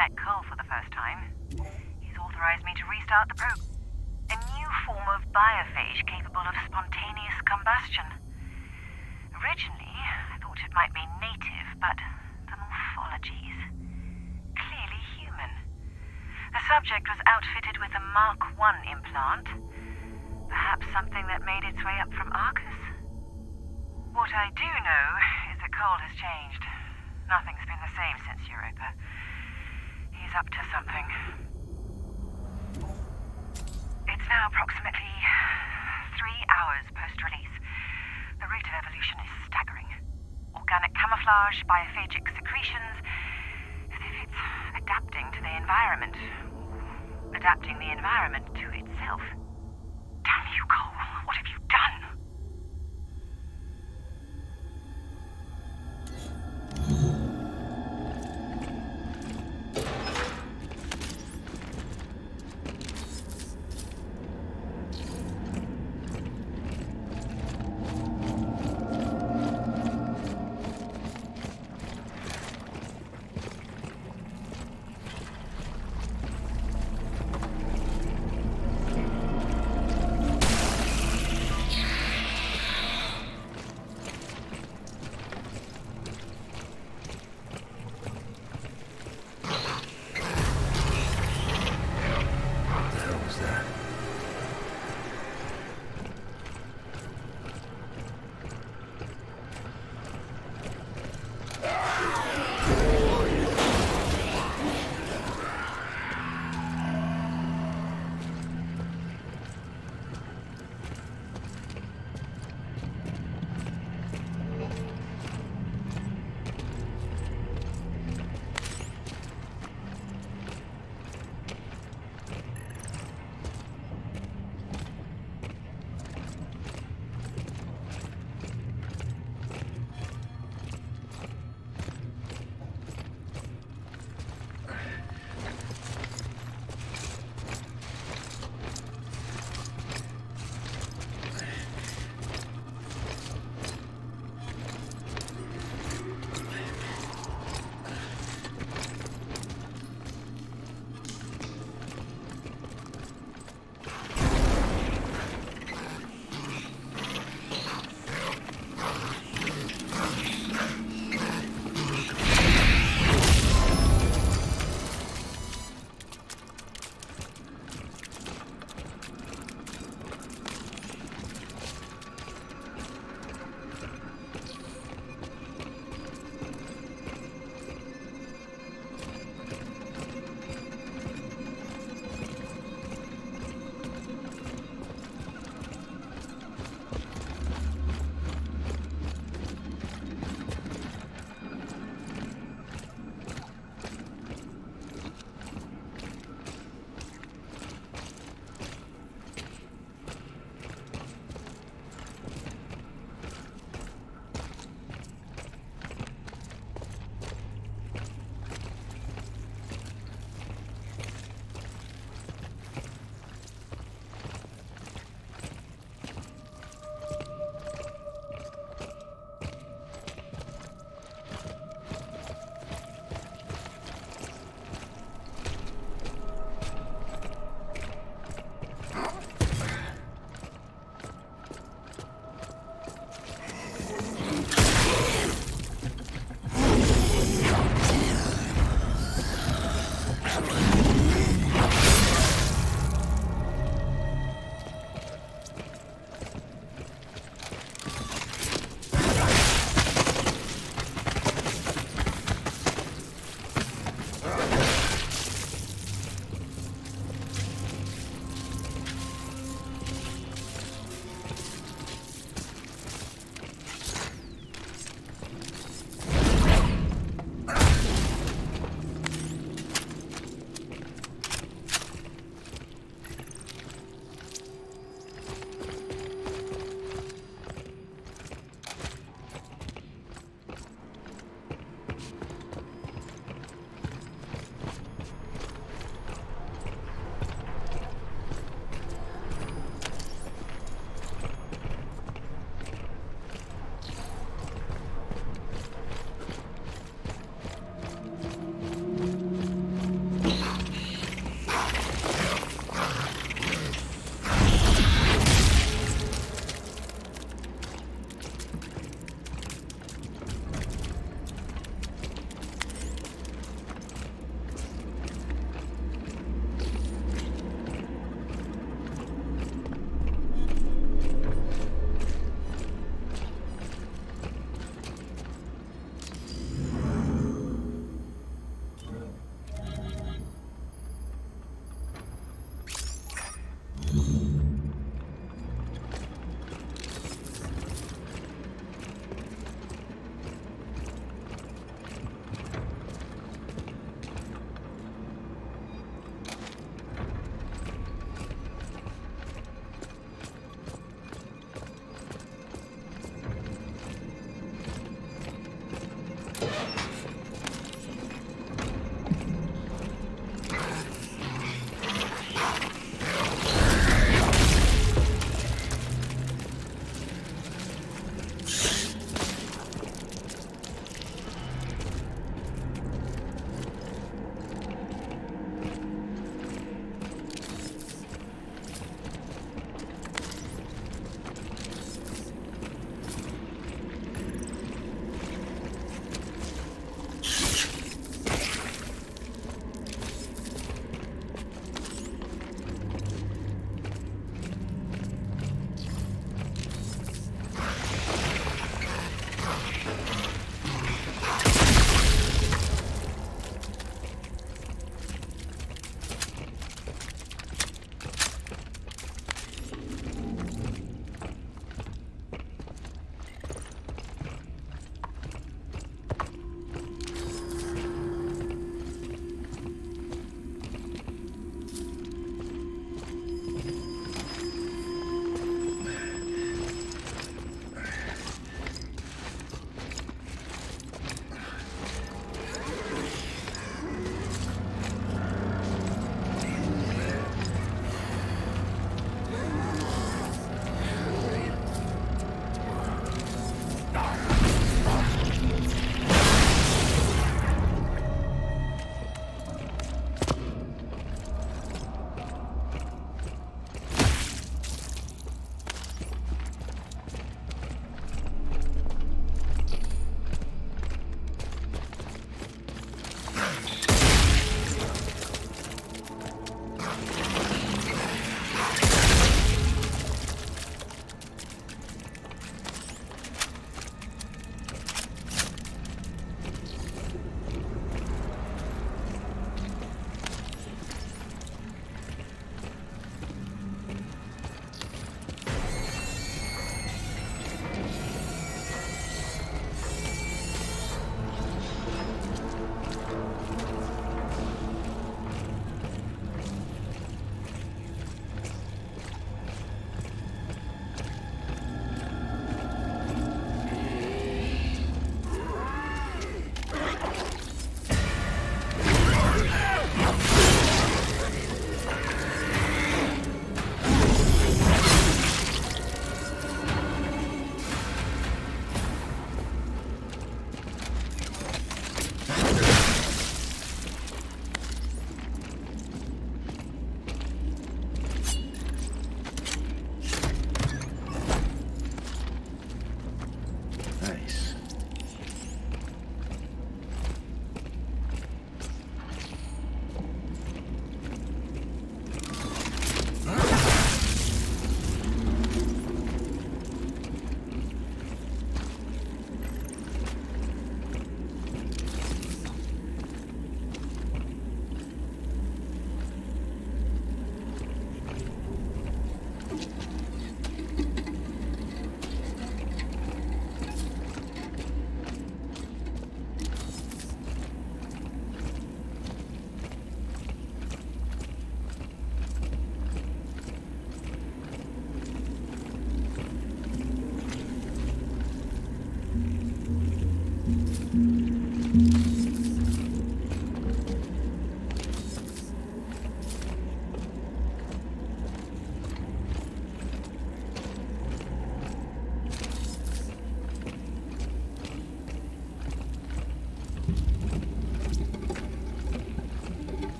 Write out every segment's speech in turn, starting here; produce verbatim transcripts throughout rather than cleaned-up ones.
met Cole for the first time. He's authorized me to restart the program. A new form of biophage capable of spontaneous combustion. Originally, I thought it might be native, but the morphologies clearly human. The subject was outfitted with a Mark one implant. Perhaps something that made its way up from Arcus? What I do know is that Cole has changed. Nothing's been the same since Europa. He's up to something. It's now approximately three hours post-release. The rate of evolution is staggering. Organic camouflage, biophagic secretions, as if it's adapting to the environment. Adapting the environment to itself. Damn you, Cole. What have you done?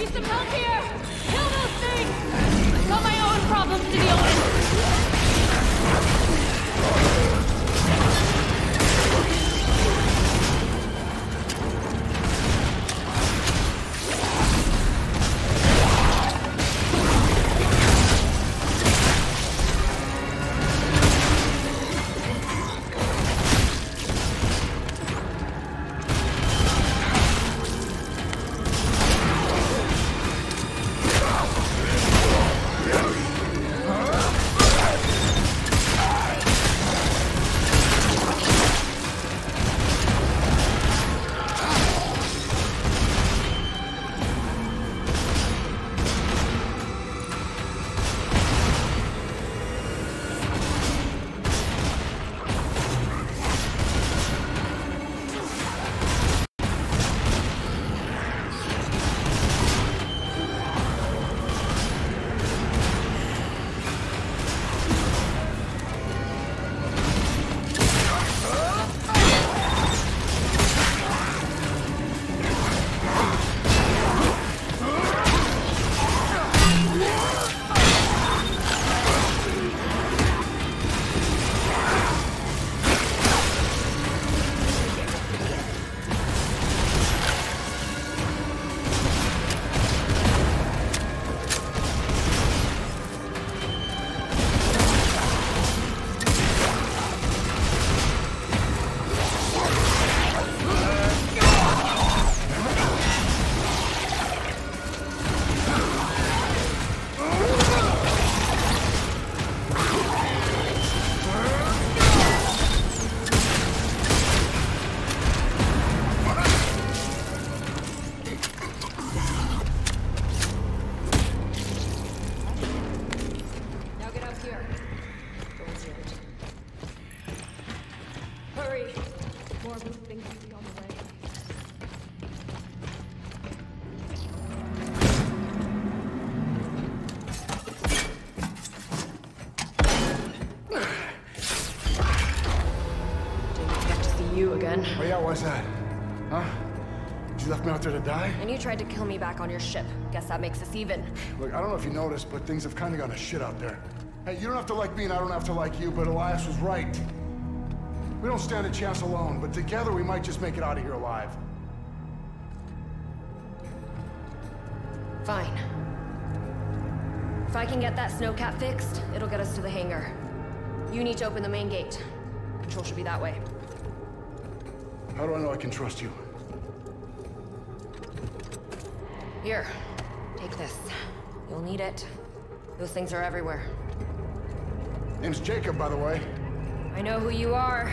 some help here! Kill those things! I've got my own problems to deal with! Oh yeah, why's that? Huh? You left me out there to die? And you tried to kill me back on your ship. Guess that makes us even. Look, I don't know if you noticed, but things have kind of gone to shit out there. Hey, you don't have to like me and I don't have to like you, but Elias was right. We don't stand a chance alone, but together we might just make it out of here alive. Fine. If I can get that snowcat fixed, it'll get us to the hangar. You need to open the main gate. Control should be that way. How do I know I can trust you? Here, take this. You'll need it. Those things are everywhere. Name's Jacob, by the way. I know who you are.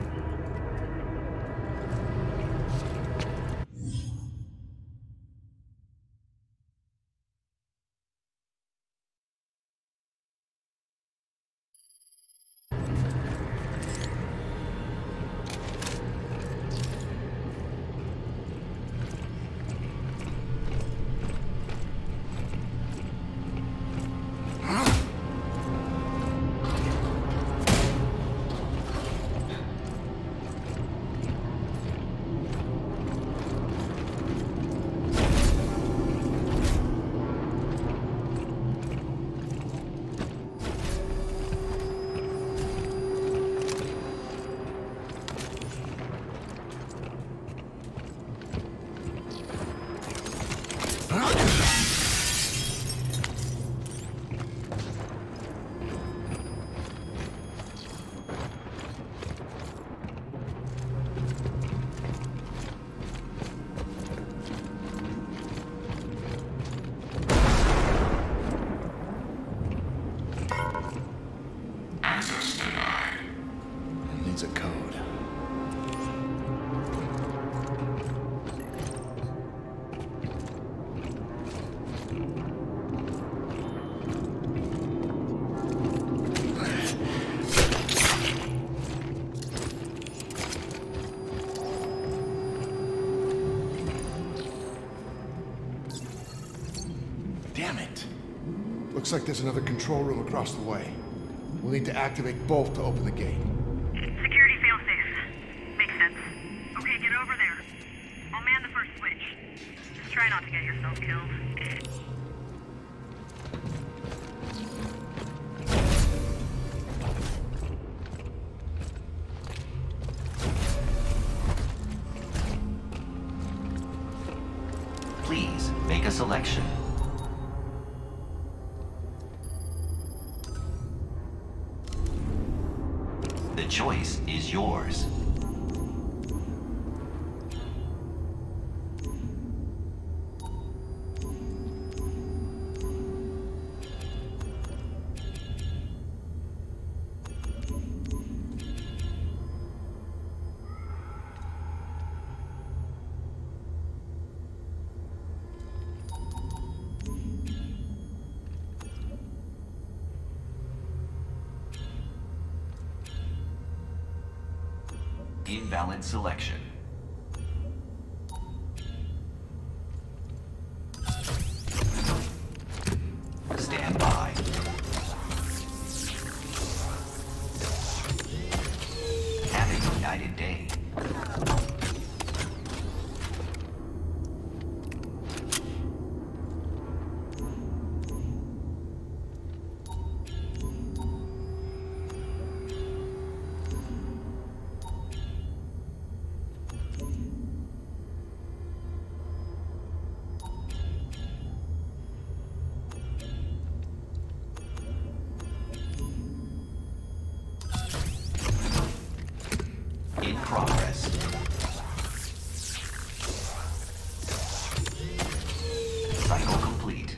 Looks like there's another control room across the way. We'll need to activate both to open the gate. Security failsafe. Makes sense. Okay, get over there. I'll man the first switch. Just try not to get yourself killed dead. Please make a selection. The choice is yours. Invalid selection. Stand by. Have a united day. In progress. Cycle complete.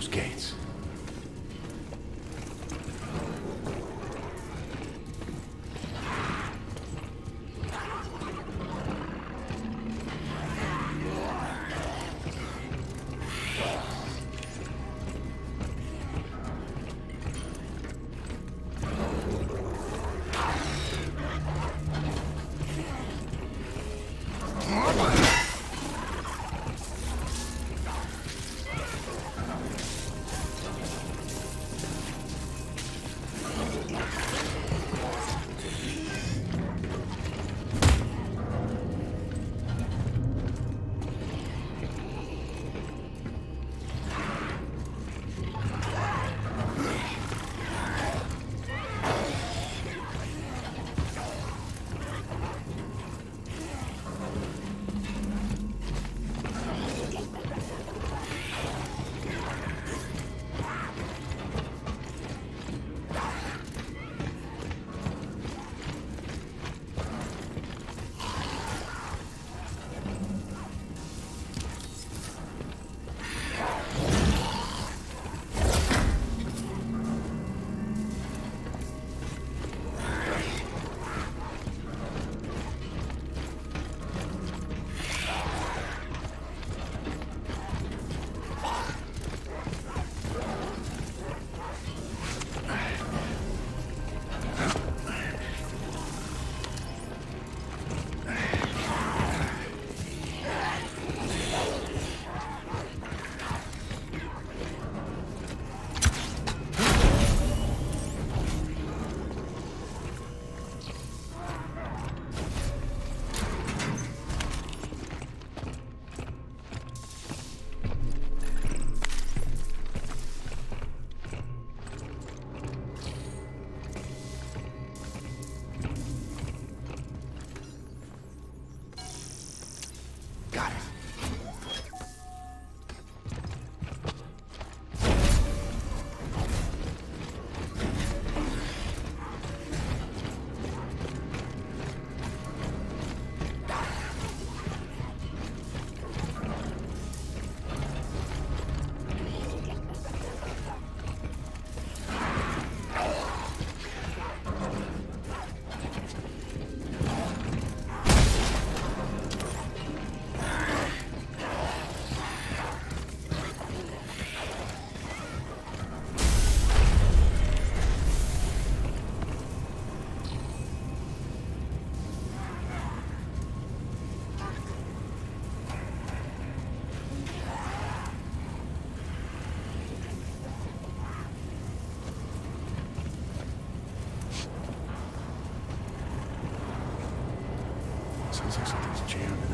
those gates. Got it. Sounds like something's jammed in